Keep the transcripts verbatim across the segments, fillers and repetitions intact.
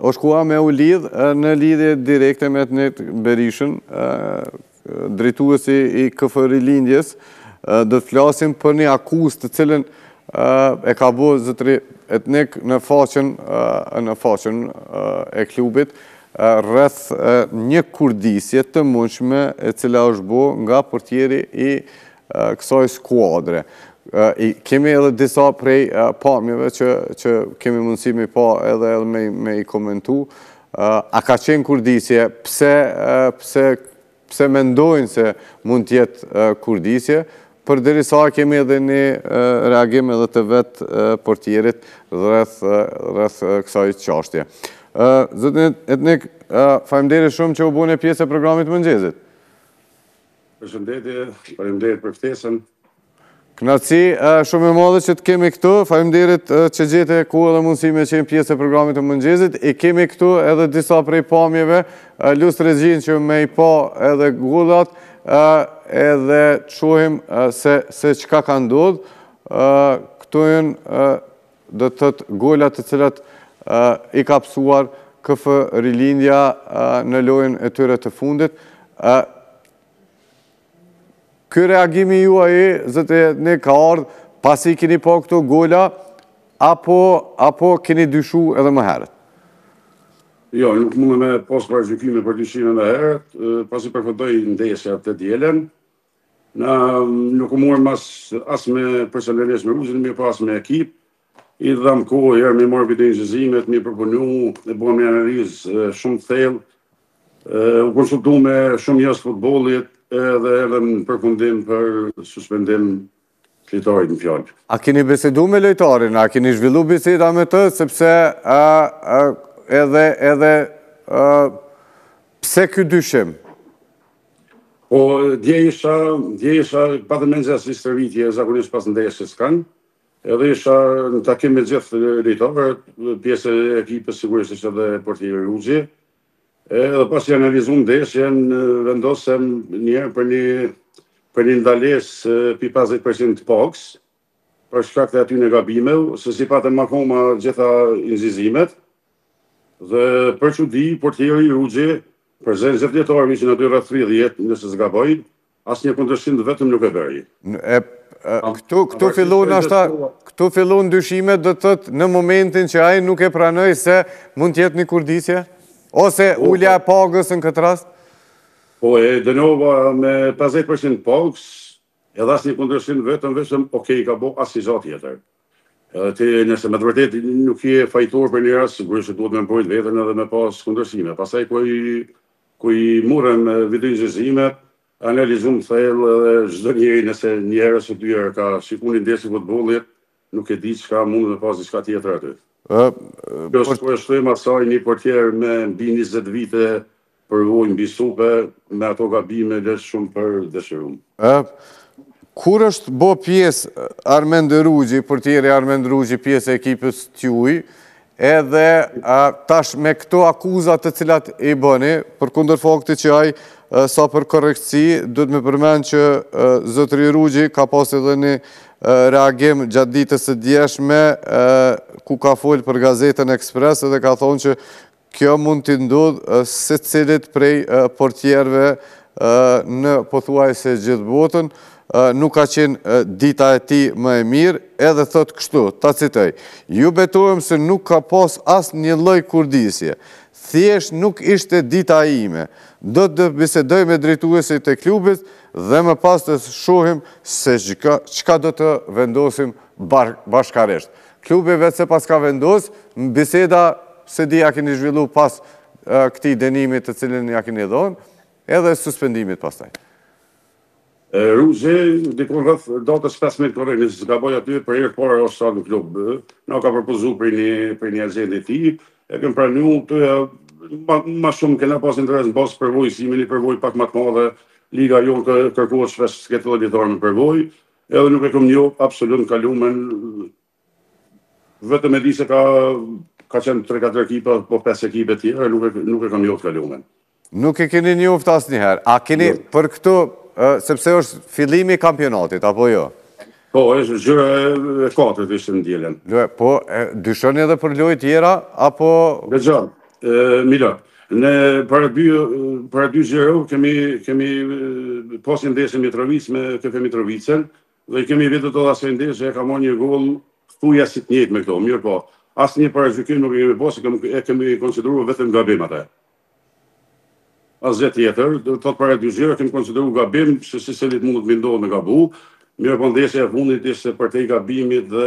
është koha me u lidh në lidhje direkte me Etnik Berishën, drejtuesi i K F R Lindjes, do të flasim për një akuzë të cilën e ka bërë zotëri Etnik në faqen në faqen e klubit rreth një kurdisje të mundshme e cila është bërë nga portieri i kësaj skuadre. Kemi edhe disa prej pamjeve që kemi mundësi me pa edhe me i komentu. A ka qenë kurdisje? Pse mendojnë se mund tjetë kurdisje? Për derisa kemi edhe një reagim edhe të vetë portierit rreth kësaj çështje. Zotin Etnik, faleminderit shumë që u bëni pjesë e programit të mëngjesit. Përshëndetje, faleminderit për ftesën. Kënaqësi shumë e madhe që të kemi këtu. Faleminderit që gjete kohë dhe mundësi me qenë pjesë e programit të mëngjesit. I kemi këtu edhe disa prej pamjeve, lus regjin që me i pa edhe gullat, edhe të shohim se çka ka ndodhur. Këtu janë do të thotë golat të cilat i ka psuar K F R Lindja në lojën e tyre të fundit. Ky reagimi juaj, zotë Etnik, ka ardhur pasi keni pa këto gola apo keni dyshu edhe më herët? Jo, nuk mundem me pas parajgjykime për dyshimin e herët, pasi përfundoi ndeshja të dielën. Na nuk u morëm as me personalisht me Ruzhin, mirë pas me ekip. I dham kohë herë me marrë video nxëzimet, me përpunu, e bëmë një analizë shumë të thellë. U konsultu me shumë jashtë futbollit edhe edhe në përfundim për suspendim të lojtarit në fjalë. A keni bisedu me lojtarin? A keni zhvillu biseda me të? Sepse edhe edhe pse ky dyshim? Po, dje isha, dje isha patë menxes një stërvitje zakonisht pas ndeshjes kanë. Edhe isha në takim me gjithë lojtarët, pjesë e ekipës sigurisht ishte edhe portieri Ruzhi. Edhe pas që analizuar ndeshjen, vendosem njerë për një për një ndalesë pi pesëdhjetë përqind të pagës, për shkak të aty në gabimeve, se si patëm akoma gjitha nxizimet. Dhe për çudi, portieri Ruzhi, për zënë gjithë lojtarëve që në dy rreth tridhjetë, nëse s'gaboj, asnjë kundërshtim vetëm nuk e bëri. Këtu fillon ashta, këtu fillon dyshimet, do të thotë në momentin që ai nuk e pranoi se mund të jetë një kurdisje ose ulja e pagës në këtë rast? Po e dënova me pesëdhjetë përqind pagës, edhe asnjë kundërshtim vetëm vetëm okay, ka bëu asnjë gjë tjetër. Edhe ti nëse me të vërtetë nuk je fajtor për një rast, sigurisht duhet me mbrojt veten edhe me pas kundërshtime. Pastaj ku i ku i morëm video nxëzimet, analizum thellë edhe çdo njeri nëse një herë ose dy herë ka shikuar ndeshje futbollit, nuk e di çka mund të pas diçka tjetër aty. Kjo është kushtojmë asaj një portier me mbi njëzet vite përvojë mbi supe, me ato gabime dhe shumë për dëshirum. Kur është bo pjesë Armend Rugji, portieri Armend Rugji, pjesë e ekipës tuaj, edhe tash me këto akuzat të cilat i bëni, përkundër faktit që ai sa për korrektësi, duhet me përmend që zotëri Rugji ka pas edhe një reagim gjatë ditës së djeshme, ku ka folë për gazetën Ekspres edhe ka thonë që kjo mund t'i ndodhë secilit prej portierëve në pothuajse gjithë botën, nuk ka qenë dita e tij më e mirë, edhe thot kështu, ta citoj: ju betohem se nuk ka pas asë një lloj kurdisje, thjesht nuk ishte dita ime, do të bisedoj me drejtuesit e klubit dhe më pas të shohim se çka do të vendosim bashkarisht. Klubi vetë se pas ka vendos, biseda se di ja keni zhvillu pas këtij dënimit të cilin ja keni dhënë, edhe suspendimit pastaj. Ruzhi, dikon rreth datës pesëmbëdhjetë korrekt, nëse gaboj aty për herë të parë është në klub. Na ka propozuar për një për një agent e tij, e kem pranuar këtë ma shumë kena pas interes në basë përvojë, si me një përvojë pak më të madhe, liga jonë kërkohet shpesh s'ketë edhe lojtar me përvojë, edhe nuk e kam njoh absolut në kalumen, vetëm e di se ka ka qenë tre katër ekipa, po pesë ekipe tjera, nuk e nuk e kam njoh të kalumen. Nuk e keni njoft asnjëherë. A keni për këto sepse është fillimi i kampionatit, apo jo? Po, është gjëra e katërt ishte në dielën. Po, dyshoni edhe për lojë tjera, apo... Dëgjon, Mila, në para dy zero kemi kemi pas një ndeshje Mitrovic me K F Mitrovicën dhe kemi vetë të asaj ndeshje e ka marrë një gol thuja si të njëjtë me këto. Mirë po, asnjë parajgjykim nuk kemi pas, e kemi konsideruar vetëm gabim atë. Asgjë tjetër, do të thotë para dy zero kemi konsideruar gabim, se secilit mund të mendohet me gabu. Mirë po ndeshja e fundit ishte për te gabimit dhe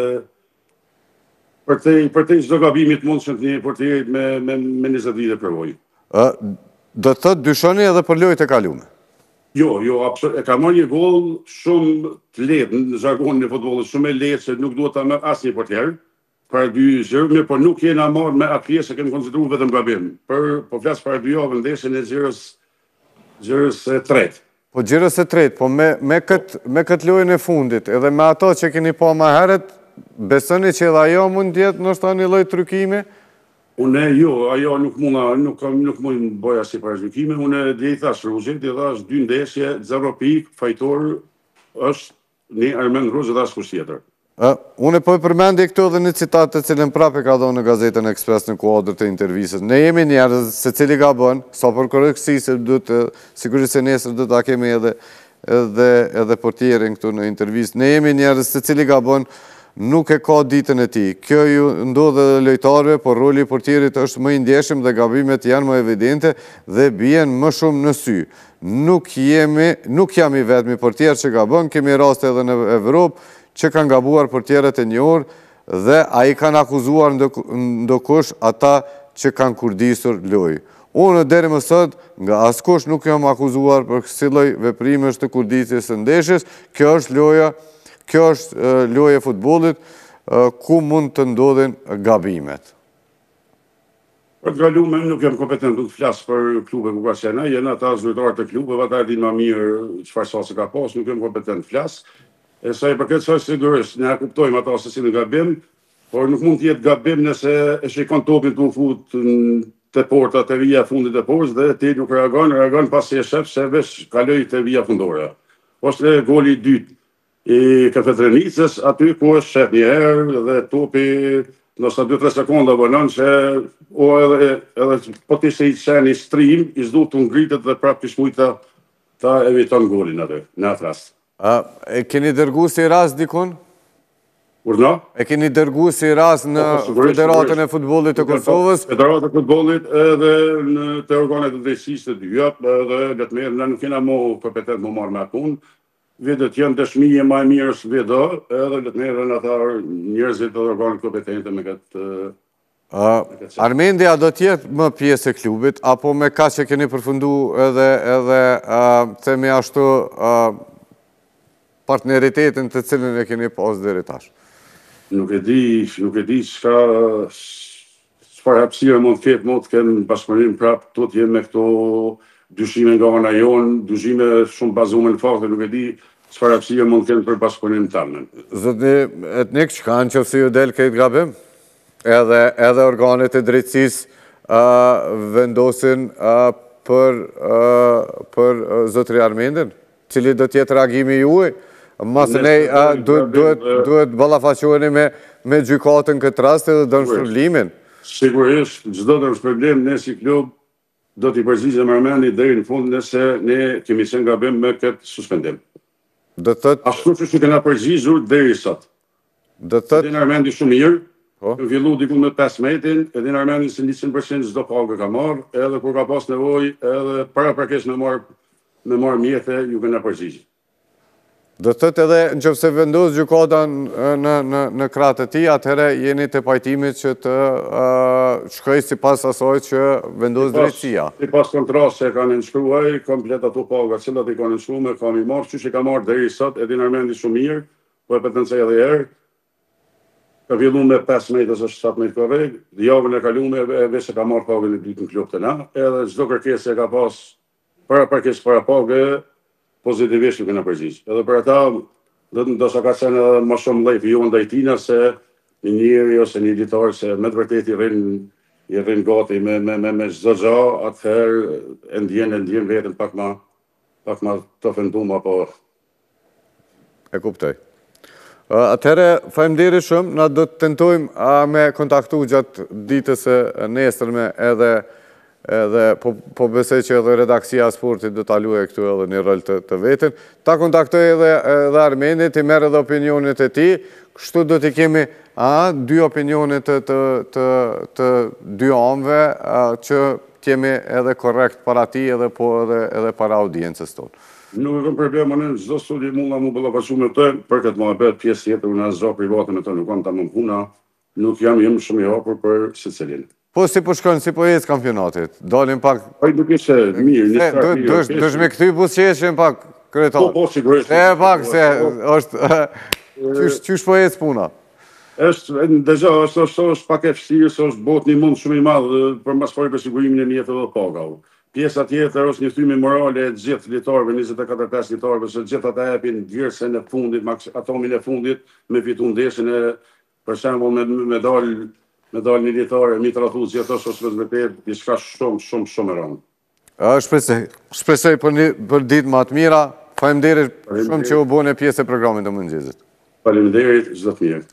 për te për te çdo gabimit mund të një portierit me me me njëzet vite përvojë. Ë, do të thotë dyshoni edhe për lojët e kaluara. Jo, jo, absolutisht. E ka marrë një gol shumë të lehtë në jargonin e futbollit, shumë e lehtë se nuk duhet ta merr asnjë portier. Para dy zero, mirë, por nuk jena marrë me atë pjesë që kemi konsideruar vetëm gabim. Për po flas para dy javë ndeshjen e zerës zerës së tretë. Po zerës së tretë, po me me kët me kët lojën e fundit, edhe me ato që keni pa më herët, besoni që edhe ajo mund të jetë ndoshta një lloj trykimi? Unë jo, ajo nuk munda, nuk nuk mund të bëj asnjë parajgjykime. Unë dhe i thash Ruzit, i thash dy ndeshje, zero pikë, fajtor është një Armend Ruzë dhe askush tjetër. Uh, unë po e përmendje këto dhe një citat të cilën prapë ka dhënë në gazetën Ekspres në kuadër të intervistës. Ne jemi njerëz, secili gabon, sa për korrektësi se duhet sigurisht se nesër do ta kemi edhe edhe edhe portierin këtu në intervistë. Ne jemi njerëz, secili gabon, nuk e ka ditën e tij. Kjo ju ndodh edhe lojtarëve, por roli i portierit është më i ndjeshëm dhe gabimet janë më evidente dhe bien më shumë në sy. Nuk jemi, nuk jam i vetmi portier që gabon, kemi raste edhe në Evropë që kanë gabuar portierët e njohur dhe ai kanë akuzuar ndokush ata që kanë kurdisur lojë. Unë deri më sot nga askush nuk jam akuzuar për kësaj lloj veprimesh të kurdisjes së ndeshjes. Kjo është loja, kjo është loja e futbollit ku mund të ndodhin gabimet. Për të kaluar nuk jam kompetent të flas për klube ku ka qenë, janë ata zyrtarë të klubeve, ata dinë më mirë çfarë sase ka pas, nuk jam kompetent të flas. E sa i përket saj sigurisht, ne kuptojmë ata se si në gabim, por nuk mund të jetë gabim nëse e shikon topin të u fut te porta te vija fundit e portës dhe ti nuk reagon, reagon pasi e shef se vesh kaloi te vija fundore. Ose goli i dytë i Kafetrenicës, aty ku është shef një herë dhe topi ndoshta dy tre sekonda vonon që o edhe edhe po të ishte i qenë i stream, i s'du të ngritet dhe prapë të shmujta ta eviton golin aty, në atë rast. A, e keni dërgu si rast dikun? Urna? E keni dërgu si rast në Federatën e Futbollit të Kosovës? Federatën e Futbollit edhe në të organet të drejtësisë të dyja, edhe le të merr, ne nuk kena më kompetent më marr me akun. Vetë janë dëshmije më e mirë se vetë, edhe le të merren ata njerëzit të organet kompetente me këtë. Uh, Armendia do tjetë më pjesë e klubit, apo me ka që keni përfundu edhe, edhe uh, themi ashtu uh, partneritetin të cilin e keni pas deri tash? Nuk e di, nuk e di çka çfarë hapësire mund të ketë, mund të kenë bashkëpunim prapë, do të jenë me këto dyshime nga ana jonë, dyshime shumë bazuar në fakte, nuk e di çfarë hapësire mund të kenë për bashkëpunim tanë. Zotni Etnik, çka nëse ju del këtë gabim? Edhe edhe organet e drejtësisë uh, vendosin uh, për uh, për uh, zotëri Armendin, cili do të jetë reagimi juaj? Masë ne duhet ballafaqoheni me me gjykatën këtë rast edhe dëmshpërblimin. Sigurisht, çdo dëmshpërblim ne si klub do t'i përgjigjemi Armendit deri në fund nëse ne kemi qenë gabim me këtë suspendim. Do thotë ashtu siç kena përgjigjur deri sot. Do thotë Edin Armendi shumë mirë. Ka fillu diku me pesëmbëdhjetin, Edin Armendi se njëqind përqind çdo pagë ka marrë, edhe kur ka pas nevojë, edhe para parkesh me marr me marr mjete, ju kena përgjigj. Do të thotë edhe nëse vendos gjykata në në në krah të tij, atëherë jeni të pajtimit që të uh, shkojë sipas asaj që vendos drejtësia. Sipas kontratës që kanë nënshkruar, komplet ato paga që i kanë nënshkruar, kam i marrë, çu që ka marrë deri sot, Edin Armendi shumë mirë, po e potencoj edhe herë. Ka fillu me pesëmbëdhjetë ose shtatëmbëdhjetë korrekt, javën e kaluar e vetë ka marrë pagën e dytë në klub të na, edhe çdo kërkesë që ka pas para parkesë para pagë pozitivisht nuk kena përgjigj. Edhe për ata, do të ka qenë më shumë lejt jo ndaj tina se një njeri ose një editor se me të vërtetë i rrin i rrin gati me me me me çdo gjë, atëherë e ndjen e ndjen veten pak më pak më të ofenduar apo e kuptoj. Atëherë, faleminderit shumë, na do të tentojmë me kontaktu gjatë ditës së nesërme edhe edhe po, po besoj që edhe redaksia e sportit do ta luajë këtu edhe një rol të, të vetën. Ta kontaktoj edhe, edhe Armendin, të merr edhe opinionet e tij, kështu do të kemi a, dy opinione të, të, të, të dy anëve që kemi edhe korrekt para ti edhe po edhe, edhe para audiencës tonë. Nuk e kam problema në çdo studi munda mu bëlla pashu me të, për këtë më bëhet pjesë tjetër, unë asgjë private me të nuk kam ta më puna, nuk jam jam shumë i hapur për secilin. Po si po shkon, si po ecë kampionatit? Dalim pak... Ai nuk ishte mirë, një start mirë. Dësh me këty buzëqeshjen pak, kryetar. Po, po, sigurisht. E pak, se është... Qysh po ecë puna? është, deja, është, është, është pak e fështirë, se është bot një mund shumë i madhë për mas pari për sigurimin e mjetë dhe pagave. Pjesa tjetër është një thymi morale e gjithë litarëve, njëzet e katër pesë litarëve, se gjithë ata epin gjërëse në fundit, atomin e fundit, me fitu ndeshën e, për shembull, me, me dal, me dal një litarë, mi të ratu gjithë është është vëzbetet, i shka shumë, shumë, shumë e rëndë. Shpresoj, shpresoj për, një, për ditë më të mira, faleminderit shumë që u bone pjesë e programit të mëngjesit. Faleminderit, çdo të mirë.